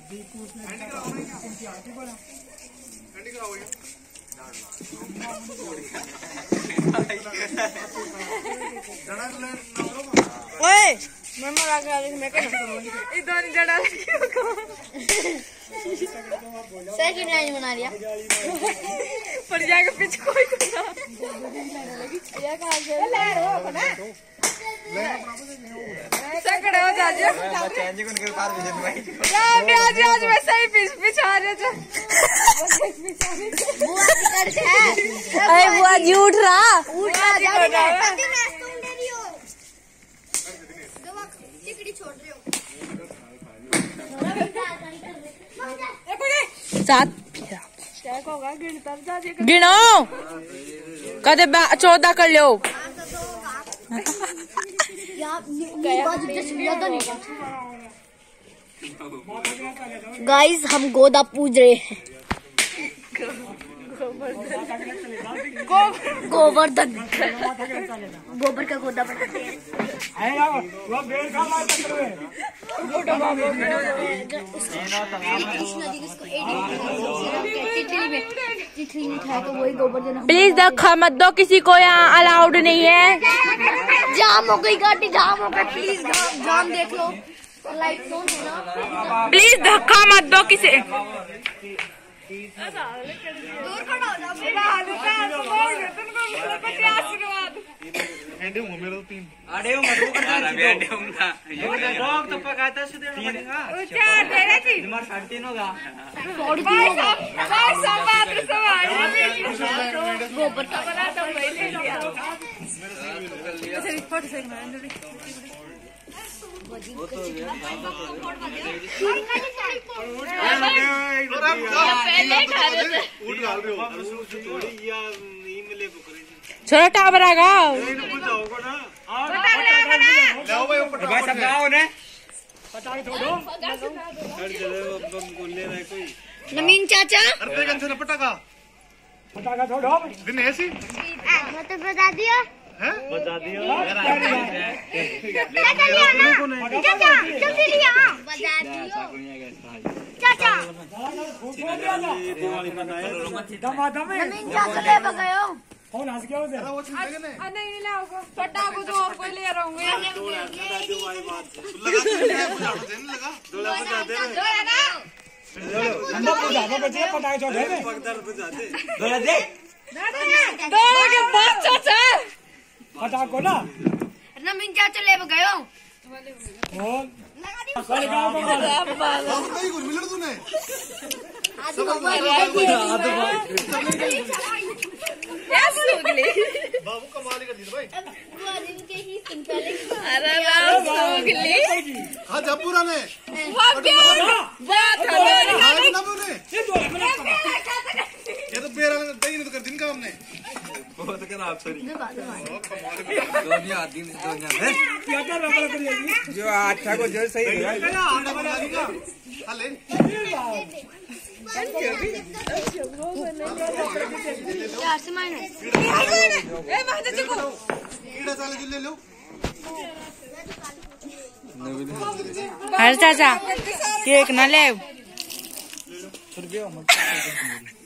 ओए मैं मरा गया मैं क्या इधर नहीं जड़ा सेकंड लाइन बना लिया पर जाके पीछे कोई ना ये कहां से ले रो ना सकड़े हो जा चेंज कौन कर पार भेज भाई आज वैसे ही पीछे आ रहे थे बुआ कर दे अरे बुआ जी उठ रहा जा चिकड़ी छोड़ रहे हो सात गिनो कदे 14 कर लो गाइस हम गोदा पूज रहे हैं गोवर्धन गोबर का गोदा बनाते हैं प्लीज धक्का मत दो किसी को, यहाँ अलाउड नहीं है। जाम हो गई गाड़ी, जाम हो गई, प्लीज जाम देख लो, लाइट ऑन है ना, प्लीज धक्का मत दो किसी। दूर खड़ा हो जाओ छोटा टावर आगा नमीन चाचा पटाखा पटाखा छोड़ो दिन ऐसी तो बता दिया बता दिया चाचा जल्दी लिया बता दियो चाचा नमीन चाचा ले गयो कौन हंस गया उसे नहीं लाओगे पटाखा तो आपको ले रहा हूँ पटाखो ना नमीन चाचा ले गयो बाबू कमाल कर दी भाई अरे हाँ जब पूरा ने ये तो बेरा नहीं तो कर दिन का हमने बहुत कर आप सॉरी जो अच्छा को जो सही हर चाचा केक न ले